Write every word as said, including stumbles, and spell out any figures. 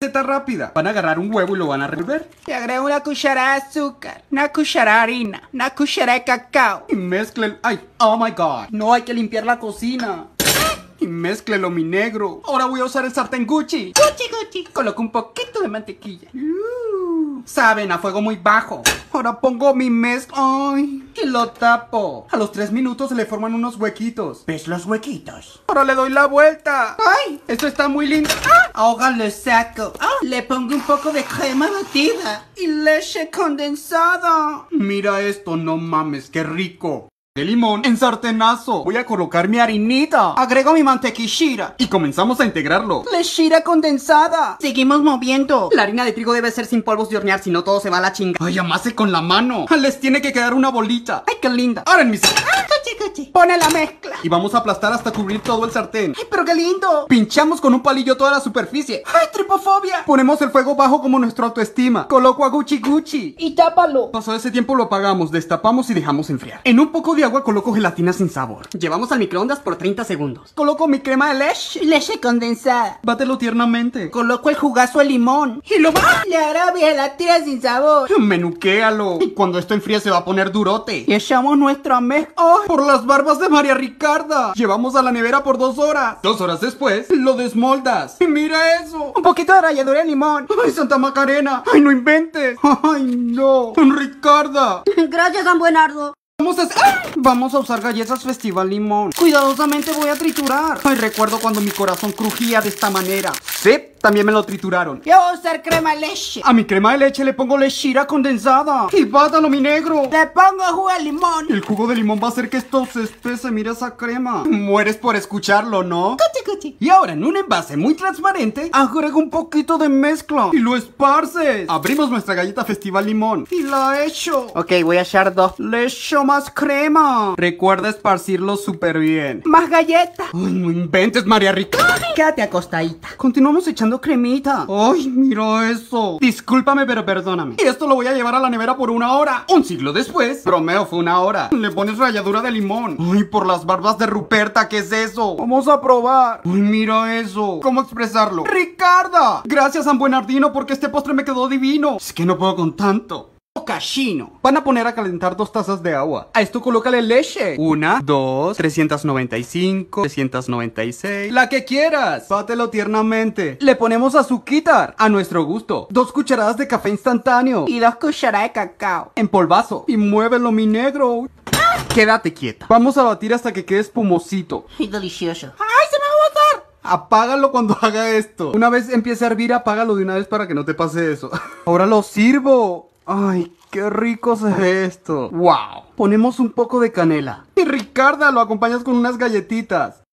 receta rápida. Van a agarrar un huevo y lo van a revolver. Le agrego una cucharada de azúcar, una cucharada de harina, una cucharada de cacao. Y mezclen. ¡Ay! ¡Oh my god! No hay que limpiar la cocina. Y mézclelo, mi negro. Ahora voy a usar el sartén Gucci. Gucci, Gucci. Coloco un poquito de mantequilla. Uh, Saben, a fuego muy bajo. Ahora pongo mi mezcla. Ay, y lo tapo. A los tres minutos se le forman unos huequitos. ¿Ves los huequitos? Ahora le doy la vuelta. Ay, esto está muy lindo. ¡Ah! Ahora lo saco. ¡Ah! Le pongo un poco de crema batida y leche condensada. Mira esto, no mames, qué rico. De limón en sartenazo. Voy a colocar mi harinita. Agrego mi mantequilla. Y comenzamos a integrarlo. Lechira condensada. Seguimos moviendo. La harina de trigo debe ser sin polvos de hornear, si no todo se va a la chinga. Ay, amase con la mano. Les tiene que quedar una bolita. Ay, qué linda. Ahora en mis... Gucci, Gucci. Pone la mezcla. Y vamos a aplastar hasta cubrir todo el sartén. Ay, pero qué lindo. Pinchamos con un palillo toda la superficie. Ay, tripofobia. Ponemos el fuego bajo como nuestra autoestima. Coloco a Gucci Gucci. Y tápalo. Pasado ese tiempo lo apagamos, destapamos y dejamos enfriar. En un poco de agua coloco gelatina sin sabor. Llevamos al microondas por treinta segundos. Coloco mi crema de leche. Leche condensada. Bátelo tiernamente. Coloco el jugazo de limón. Y lo ¡Ah! Le agrego mi gelatina sin sabor. Menuquéalo. Y cuando esto enfríe se va a poner durote. Y echamos nuestra mezcla. ¡Ay! Por las barbas de María Ricarda. Llevamos a la nevera por dos horas. Dos horas después lo desmoldas. Y mira eso. Un poquito de ralladura de limón. ¡Ay, Santa Macarena! ¡Ay, no inventes! ¡Ay, no! ¡Ricarda! Gracias, San Buenardo. Vamos a, ¡Ah! Vamos a usar galletas Festival Limón. Cuidadosamente voy a triturar. Ay, recuerdo cuando mi corazón crujía de esta manera. Sí, también me lo trituraron. Yo voy a usar crema de leche. A mi crema de leche le pongo lechira condensada. Y bátalo, mi negro. Le pongo jugo de limón. El jugo de limón va a hacer que esto se espese. Mira esa crema. Mueres por escucharlo, ¿no? Gucci, Gucci. Y ahora en un envase muy transparente agrego un poquito de mezcla y lo esparces. Abrimos nuestra galleta Festival Limón y la echo. Ok, voy a echar dos. Le echo más crema. Recuerda esparcirlo súper bien. Más galletas. Ay, no inventes, María Ricarda. Quédate acostadita. Continuamos echando cremita. Ay, mira eso. Discúlpame, pero perdóname. Y esto lo voy a llevar a la nevera por una hora. Un siglo después, bromeo, fue una hora. Le pones ralladura de limón. Ay, por las barbas de Ruperta, ¿qué es eso? Vamos a probar. Ay, mira eso. ¿Cómo expresarlo? ¡Ricarda! Gracias, San Buenardino, porque este postre me quedó divino. Es que no puedo con tanto. Cachino. Van a poner a calentar dos tazas de agua. A esto colócale leche. Una, dos, trescientos noventa y cinco, trescientos noventa y seis. La que quieras. Bátelo tiernamente. Le ponemos azuquitar a nuestro gusto. Dos cucharadas de café instantáneo. Y dos cucharadas de cacao. En polvazo. Y muévelo, mi negro. Quédate quieta. Vamos a batir hasta que quede espumosito. Y delicioso. ¡Ay, se me va a botar! Apágalo cuando haga esto. Una vez empiece a hervir, apágalo de una vez para que no te pase eso. Ahora lo sirvo. Ay, qué rico se ve esto. Wow. Ponemos un poco de canela. Y Ricarda, lo acompañas con unas galletitas.